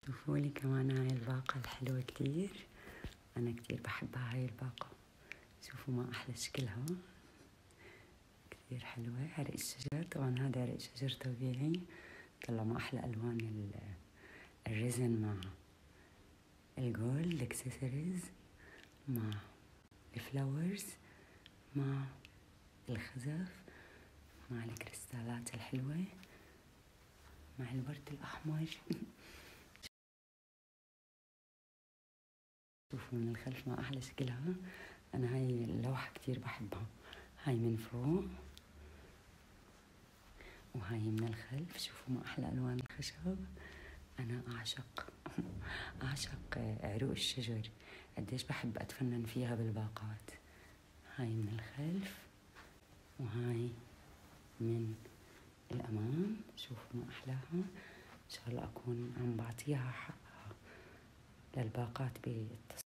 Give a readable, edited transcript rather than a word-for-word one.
شوفوا لي كمان هاي الباقة الحلوة كتير. أنا كتير بحبها هاي الباقة. شوفوا ما أحلى شكلها، كتير حلوة. عرق الشجر، طبعا هذا عرق شجر طبيعي. طلع ما أحلى ألوان الريزن مع الجولد الاكسسوارز مع الفلاورز مع الخزف مع الكريستالات الحلوة مع الورد الأحمر. شوفوا من الخلف ما أحلى شكلها. أنا هاي اللوحة كتير بحبها، هاي من فوق وهاي من الخلف. شوفوا ما أحلى ألوان الخشب. أنا أعشق عروق الشجر، قديش بحب أتفنن فيها بالباقات. هاي من الخلف وهاي من الأمام. شوفوا ما أحلاها. إن شاء الله أكون عم بعطيها حقها للباقات بالتصميم.